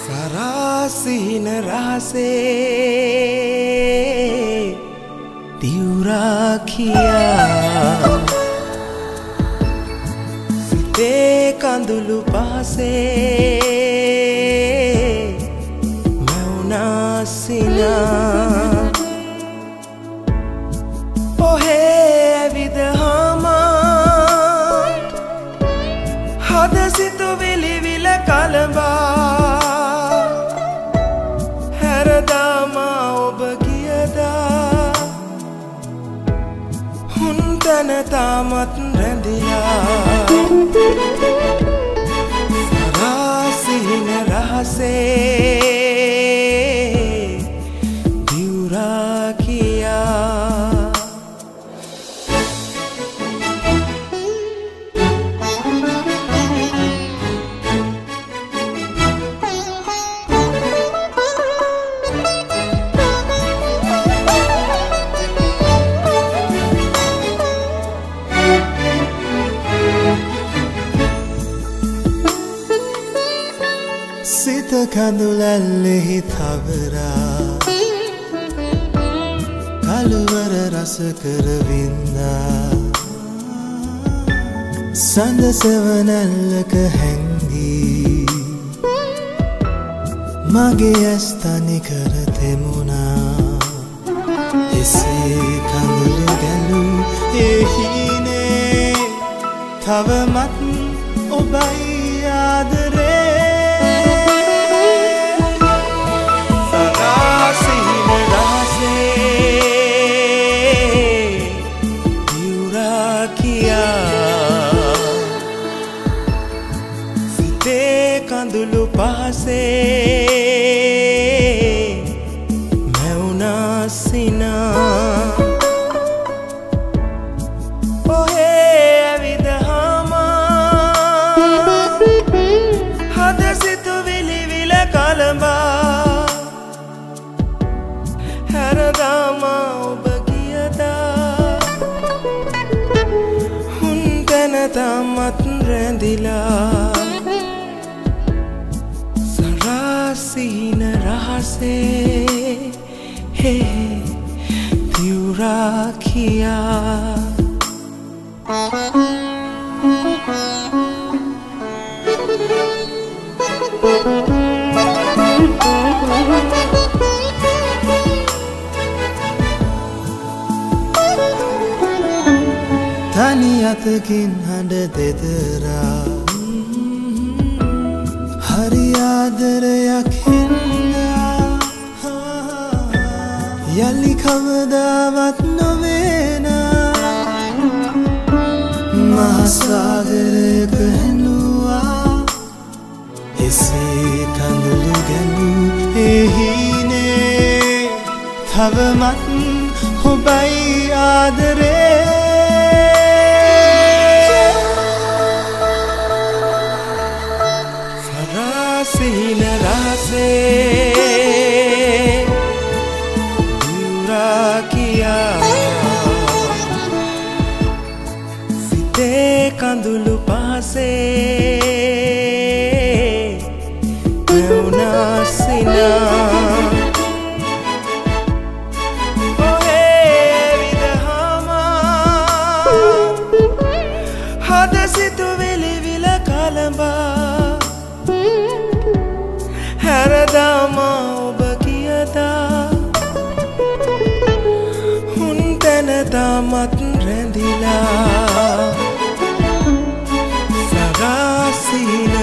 සරාසිහින රහසේ දිවුරා කියා සිතේ කඳුළු පහසේ මැවුනා සිනා ඔහේ ඇවිද හමා හද සිතුවිලි විල කලඹා හැරදාමා ඔබ ගියදා හුන් තැන තාමත් රැඳිලා සරාසිහින රහසේ දිවුරා කියා සිත කඳුලැල්ලෙහි තවරා කළුවර රස කරවින්දා සඳ සෙවනැල්ලක හැංගී මගේ ඇස් තනි කර තෙමුණා එසේ කඳුළු ගැලූ එහිනේ තවමත් ඔබයි ආදරේ කඳුළු පහසේ මැවුනා සිනා ඔහේ ඇවිද හමා හද සිතුවිලි විල කලඹා හැරදාමා ඔබ ගියදා හුන් තැන තාමත් රැඳිලා සරාසිහින රහසේ දිවුරා කියා තනි අතකින් හඬ දෙදරා හරි ආදරයක් හින්දා යලි කවදාවත් නොවේනා මහසාගරයක හැනුවා එසේ කඳුළු ගැලූ එහිනේ තවමත් ඔබයි ආදරේ සරාසිහින රහසේ දිවුරා කියා සිතේ කඳුළු පහසේ මැවුනා සිනා ඔහේ විද හමා හද සිතුවිලි විල කලඹා හැරදාමා ඔබ ගියදා හුන් තැන තාමත් රැඳිලා සරාසිහින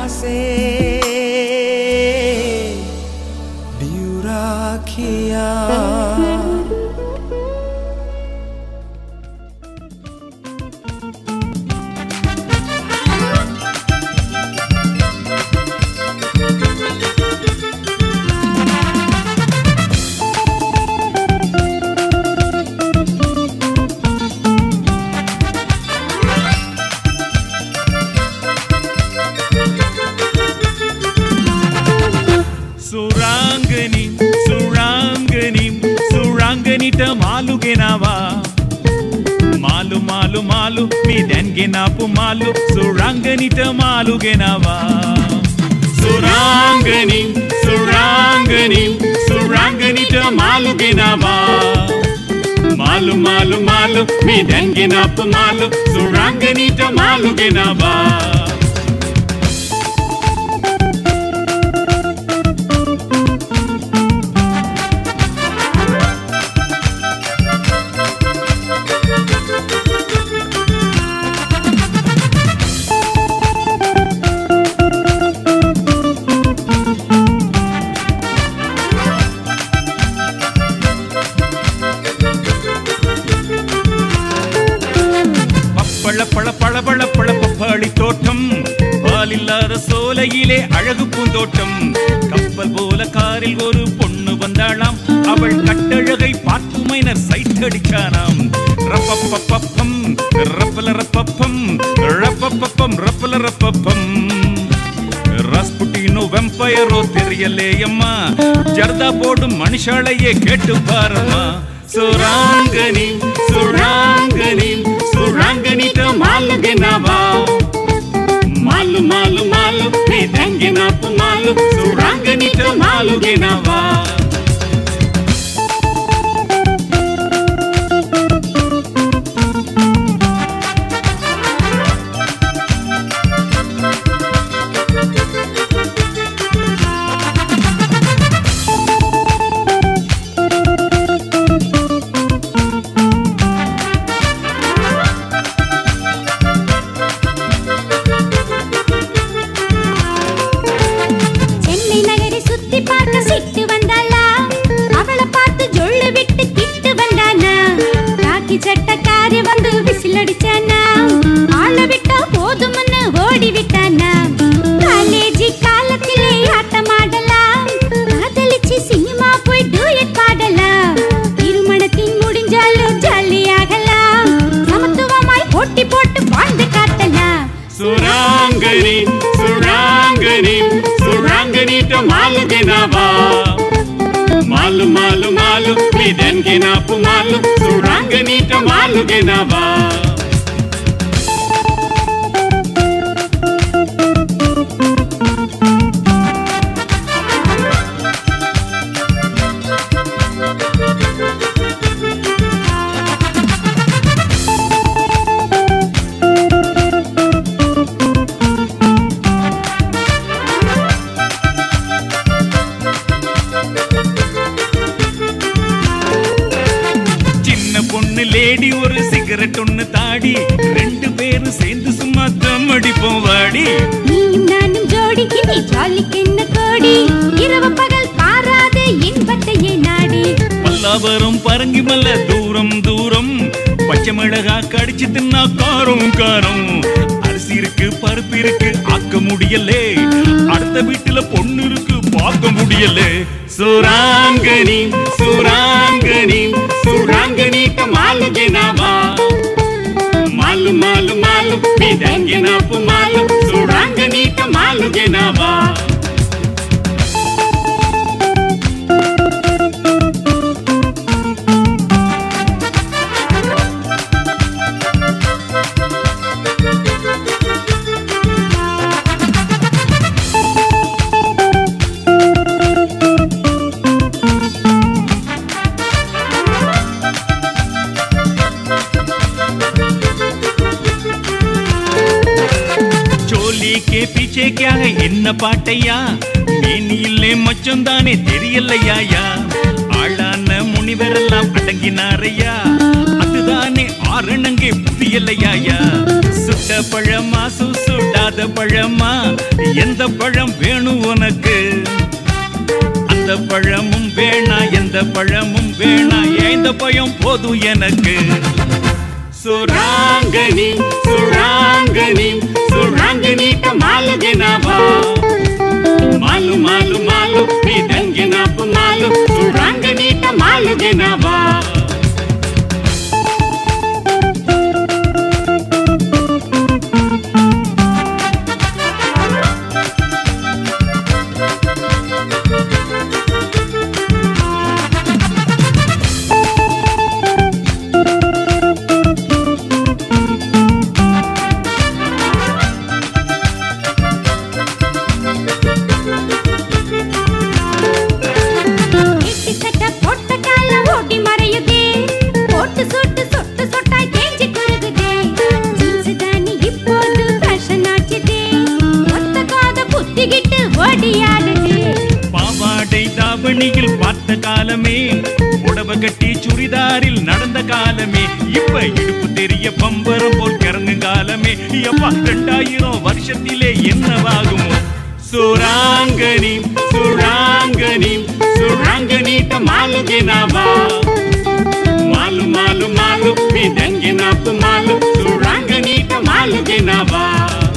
රහසේ දිවුරා කියා सुरांगनीට මාළු ගෙනවා මාළු මාළු මාළු මේ දැන් ගෙනාපු මාළු සුරංගනිට මාළු ගෙනවා සුරංග सुरांगनी सुरांगनी सुरांगनीट मालुगे नावा मालु मालु मालु मी देंगे नाप मालु सुरांगनीट मालुगे नावा தோட்டம் பாலில்லாத சோலையிலே அழகு பூந்தோட்டம் கப்பல் போல காரில் ஒரு பொண்ணு வந்தாளாம் அவள் கட்டழகை பார்த்து மைனர் சைட் அடிச்சானாம் ரப்பப்பப்பம் ரப்பல ரப்பப்பம் ரப்பப்பப்பம் ரப்பல ரப்பப்பம் ராஸ்புட்டினோ வெம்பயரோ தெரியலே அம்மா ஜர்தா போடும் மனுஷாளையே கேட்டு பாரம்மா சுராங்கனி சுராங்கனி सुरांगनीट मालुगे नावा मालु मालु मालु मी देंगे नाप मालु सुरांगनीट मालुगे नावा सुरांगनी सुरांगनी सुरांगनीट मालुगे नावा मालु मालु मालु मी देंगे नाप मालु सुरांगनीट मालुगे नावा லேடி ஒரு சிகரெட் ஒன்னு தாடி ரெண்டு பேரும் சேர்ந்து சும்மா தம் அடிப்போம் வாடி நீயும் நானும் ஜோடிக்கு நீ ஜாலிக்கு என்ன கோடி இரவு பகல் பாராத இன்பத்தையே நாடி பல்லாவரம் பரங்கி மல்ல தூரம் தூரம் பச்சை மிளகா கடிச்சு தின்னா காரம் காரம் அரிசி இருக்கு பருப்பு இருக்கு ஆக்க முடியலே அடுத்த வீட்டுல பொண்ணு இருக்கு பார்க்க முடியலே சுராங்கனி சுராங்கனி सुरांगनीट मालुगे नावा मालु मालु मालु मी देंगे नाप मालु सुरांगनीट मालुगे नावा के पीछे क्या है என்ன பாட்டையா மேனியிலே மச்சந்தானே தெரியலையா ஆளான முனிவரெல்லாம் அடங்கினாரையா அதுதானே ஆரணங்கே புரியலையா சுட்ட பழமா சுடாத பழமா எந்த பழம் வேணும் உனக்கு அந்த பழமும் வேணா எந்த பழமும் வேணா எந்த பழம் போதும் எனக்கு सुरांगनी सुरांगनी सुरांगनीट मालुगे नावा मालु मालु मालु मी देंगे नाप मालु सुरांगनीट मालुगे नावा ஓடியாடுது. பாவாடை தாவணியில் பார்த்த காலமே, புடவை கட்டி சுடிதாரில் நடந்த காலமே, இப்ப இடுப்பு தெரிய பம்பரம் போல் கிறங்கும் காலமே. எப்பா 2000 வருஷத்திலே என்னவாகுமோ? சுராங்கனி சுராங்கனி சுராங்கனீட்ட மாலுಗೆ ನಾವಾ ಮಾಲು ಮಾಲು ಮಾಲು ಇದಂಗೆ ನಾಪು ಮಾಲು ಸುರಾಂಗನೀಟ ಮಾಲುಗೆ ನಾವಾ.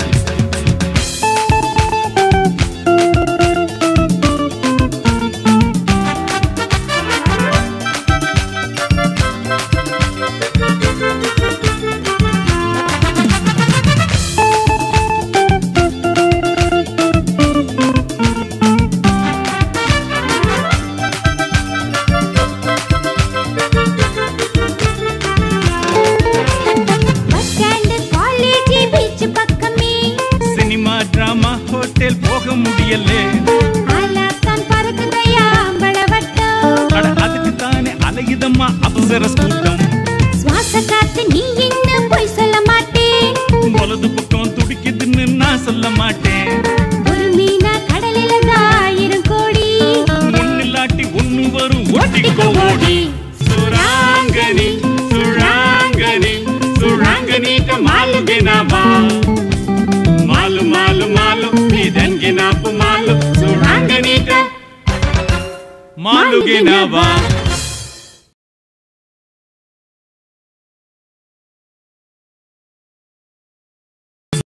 போக முடியலே அலத்தான் பறக்குதையா அம்பளவட்டம். அட அதுக்கு தானே அலையுதம்மா அப்சர கூட்டம். சுவாச காத்து நீ என்ன போய் சொல்ல மாட்டேன். வலது பக்கம் துடிக்குதுன்னு நான் சொல்ல மாட்டேன். ஒரு மீனா கடலில தான் 1000 கோடி. ஒன்னில்லாட்டி ஒண்ணு வரும் ஒட்டிக்கோ ஓடி. சுராங்கனி சுராங்கனி சுராங்கனீட்ட மாலுಗೆ ನಾವಾ ಮಾಲು ಮಾಲು ಮಾಲು ಇದಂಗೆ ನಾಪು ಮಾಲು ಸುರಾಂಗನೀಟ ಮಾಲುಗೆ ನಾವಾ.